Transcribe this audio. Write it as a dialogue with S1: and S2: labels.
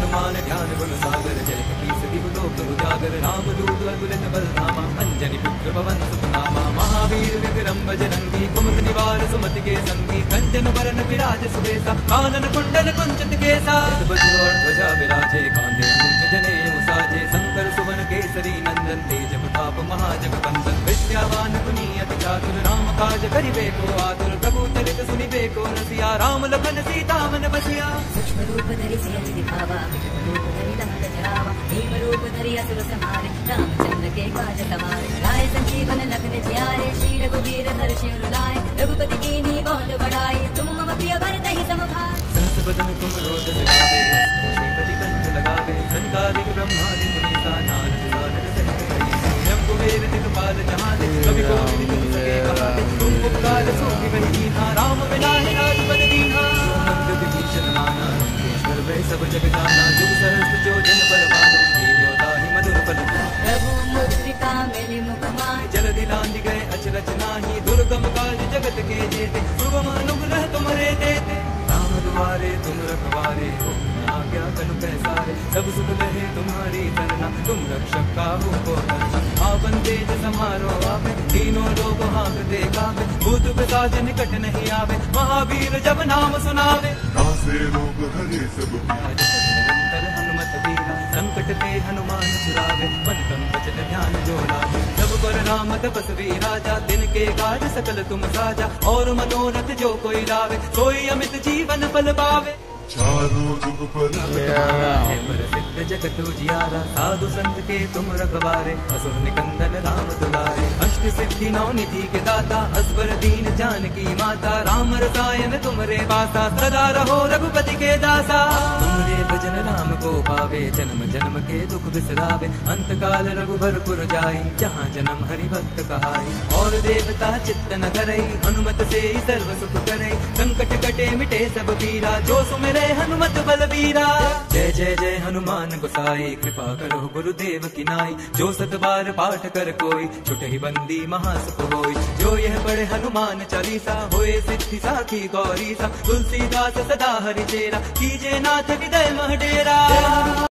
S1: हनुमान ध्यान गुण सागर जय कपीस तिहु लोक उजागर राम दूत अतुलित बलधामा अंजनी पुत्र पवन सुत नामा महावीर विक्रम बजरंगी कुमति निवार सुमति के संगी कंचन बरन विराज सुबेसा कानन कुंडल कुंचित केसा बजर ध्वजा विराजे कांधे मूंज जनेऊ साजे शंकर सुवन केसरी नंदन तेज प्रताप महाजगवंदन विद्यावान गुणी अति चातुर राम काज करिबे को आतुर प्रभु चरित सुनिबे को रसिया राम लखन सीता मन बसिया
S2: सूक्ष्म रूप धरि सियहि दिखावा रूप धरि लंक जरावा भीम रूप धरि असुर संहारे रामचंद्र के काज सवारे लाए संजीवन लखन जियारे श्री रघुवीर हर्षि उर लाए रघुपति कीन्ही बहुत बड़ाई तुम मम प्रिय भरत ही सम भाई
S1: सहस बदन तुम रोज लगावे श्रीपति कंठ लगावे संकारिक ब्रह्मादि मुनीसा नारद सारद सहित कुबेर दिखपाल जहां कवि को तुम सके कहाते तुम उपकार सोगी वही दीना राम बिना राजपद दीना मंद विभीषण माना ईश्वर वे सब जग जाना जुग सहस्त्र जो जन पर मानो योदा ही मधुर पद
S2: प्रभु मुद्रिका मेलि मुख माहि
S1: जल दिलांदि गए अचरज नाही दुर्गम काज जगत के जेते सुगम अनुग्रह तुम्हारे देते राम दुआरे तुम रखवारे हो आज्ञा कनु पैसारे सब सुख लहे तुम्हारी चरना तुम रक्षक काहू को करना आवन तेज समारो आवे तीनों लोग हांकते गावे भूत पिशाच निकट नहीं आवे महावीर जब नाम सुनावे
S3: नासे रोग हरे सब
S1: निरंतर हनुमत वीरा संकट ते हनुमान छुड़ावे मन तन वचन ध्यान जो लावे जब पर राम तपस्वी राजा दिन के काज सकल तुम साजा और मनोरथ जो कोई लावे सोई अमित जीवन फल पावे
S3: चारों जुग पर
S1: है प्रसिद्ध जगत उजियारा साधु संत के तुम रखवारे असुर निकंदन राम दुलारे अष्ट सिद्धि नौ निधि के दाता असबर दीन जानकी माता राम रसायन तुमरे पासा सदा रहो रघुपति के दासा तुमरे भजन राम को पावे जन्म जन्म के दुख बिसरावे अंत काल रघुबरपुर जाई जहाँ जन्म हरि भक्त कहाई और देवता चित्त न करई हनुमत से सर्व सुख करई संकट कटे मिटे सब पीरा जो सुमेरे हनुमत बलबीरा जय जय जय हनुमान गोसाई कृपा करो गुरुदेव की नाई जो सत बार पाठ कर कोई छुटे ही बंदी महासुख होई जो यह पढ़े हनुमान चालीसा होए सिद्धि साखी गौरी सा तुलसीदास सदा हरि चेरा कीजे नाथ हृदय मह डेरा।